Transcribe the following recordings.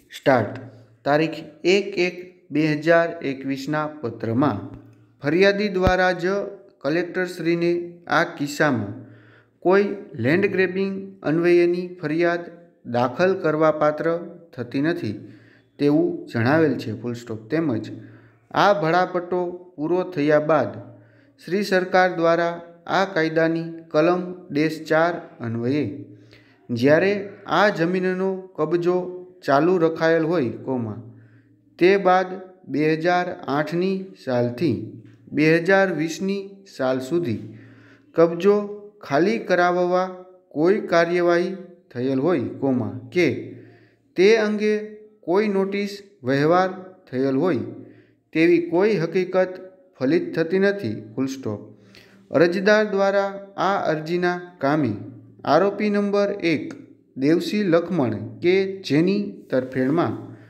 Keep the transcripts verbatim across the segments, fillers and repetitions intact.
Start. तारीख एक एक बे हज़ार एकवीसना पत्र में फरियादी द्वारा ज कलेक्टरश्री ने आ किस्सा में कोई लैंड ग्रेबिंग अन्वयेनी फरियाद दाखल करवा पात्र थती नहीं तेवुं जणावेल छे। Full stop. तेमज आ भाड़ापट्टो पूरो थया बाद श्री सरकार द्वारा आ कायदानी कलम डेश चार अन्वये ज्यारे आ जमीननो कब्जो चालू रखायेल होय कोमा ते बाद बे हज़ार आठनी सालथी बे हज़ार वीसनी साल सुधी कब्जो खाली कराववा कोई कार्यवाही थयेल होय कोमा के ते अंगे कोई नोटिस व्यवहार थयेल होय तेवी कोई हकीकत फलित थती नथी। Full stop. अरजदार द्वारा आ अरजीना कामे आरोपी नंबर एक देवसी लखमण के जेनी तरफेणमां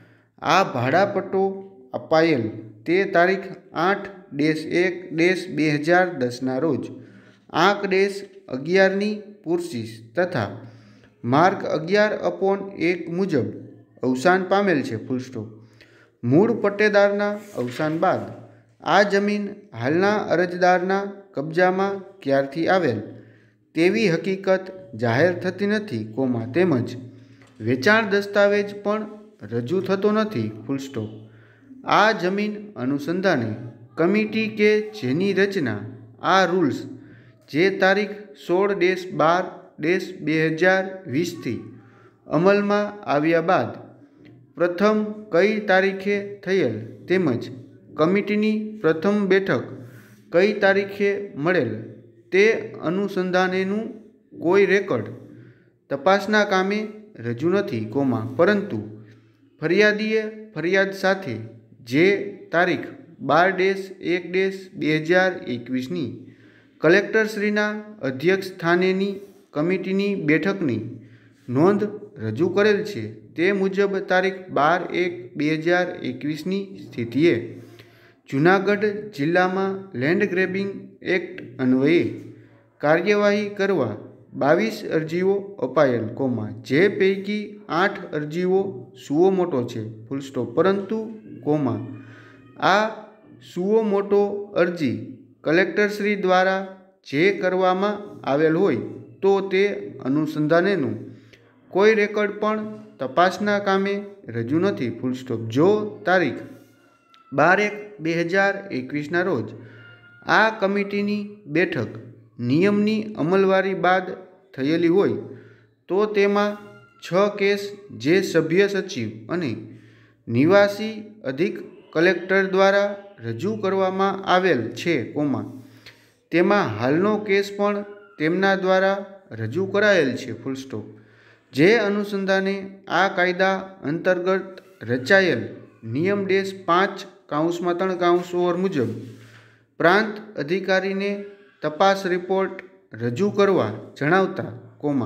आ भाड़ापट्टो अपायेल ते तारीख आठ डेश एक डेश बे हज़ार दसना रोज आंक डेश अगियारनी पूर्सिस तथा मार्क अगियार अपॉन एक मुजब अवसान पामेल छे। Full stop. मूळ पट्टेदारना अवसान बाद आ जमीन हालना अरजदारना कब्जामां क्यारथी आवेल तेवी हकीकत जाहेर थती नथी कोमा तेमज वेचाण दस्तावेज पण रजू थतो नथी। Full stop. आ जमीन अनुसंधाने कमिटी के जेनी रचना आ रूल्स जे तारीख सोल डेश बार डेश बे हज़ार वीस थी अमल में आव्या बाद प्रथम कई तारीखे थयेल तेमज कमिटीनी प्रथम बैठक कई तारीखे मळेल ते अनुसंधानेनु कोई रेकॉर्ड तपासना कामे रजू नथी कोमा परंतु फरियादीए फरियाद साथे जे तारीख बार डेश एक डेश बे हज़ार एकवीसनी कलेक्टरश्रीना अध्यक्ष स्थानेनी कमिटीनी बैठकनी नोंध रजू करेल छे ते मुजब तारीख बार एक बे हज़ार एकवीसनी स्थितिए जूनागढ़ जिल्ला में लैंड ग्रेबिंग एक्ट अन्वये कार्यवाही करवा बावीस अरजीओ अपायेल कोमा जे पैकी आठ अरजीओ सुओ मोटो छे। Full stop. परंतु कोमा आ सुओ मोटो अरजी कलेक्टरश्री द्वारा जे करवामां आवेल होय तो ते अनुसंधानेनु कोई रेकॉर्ड पण तपासना कामे रजू नथी। Full stop. जो तारीख बार एक बे हज़ार एकवीसना रोज आ कमिटीनी बैठक नियमनी अमलवारी बाद थयेली होय तो तेमां छ केस जे सभ्य सचिव अने निवासी अधिक कलेक्टर द्वारा रजू करवामां आवेल छे कोमा तेमां हालनो केस पण तेमना द्वारा रजू करायेल छे। Full stop. जे अनुसंधाने आ कायदा अंतर्गत रचायेल नियम डेश पांच काउंसमां त्रण काउंस ओवर मुजब प्रांत अधिकारी ने तपास रिपोर्ट रजू करवा जणावता कोमा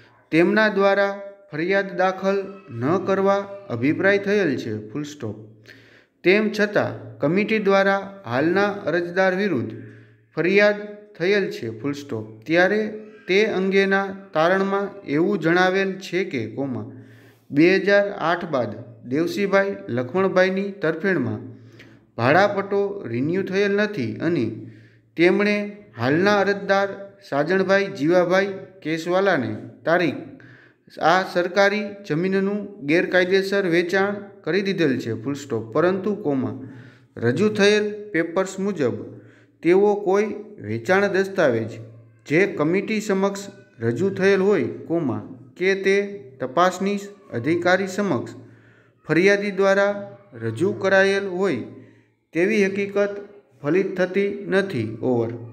तेमना द्वारा फरियाद दाखल न करवा अभिप्राय थयेल छे। Full stop. तेम छतां कमिटी द्वारा हालना अरजदार विरुद्ध फरियाद थयेल छे। Full stop. त्यारे ते अंगेना तारणमां एवुं जणावेल छे के कोमा बे हज़ार आठ बाद देवसीभाई लखमणभाईनी तरफेणमां भाड़ापट्टो रिन्यू थयेल नथी अने तेमणे हालना अरजदार साजणभाई जीवाभाई केसवालाने तारीख आ सरकारी जमीननु गैरकायदेसर वेचाण करी दीधेल छे। Full stop. परंतु कोमा रजू थयेल पेपर्स मुजब तेवो कोई वेचाण दस्तावेज जे कमिटी समक्ष रजू थयेल होय कोमा के ते तपासनीश अधिकारी समक्ष फरियादी द्वारा रजू करायेल होय तेवी हकीकत फलित थती नथी। ओवर।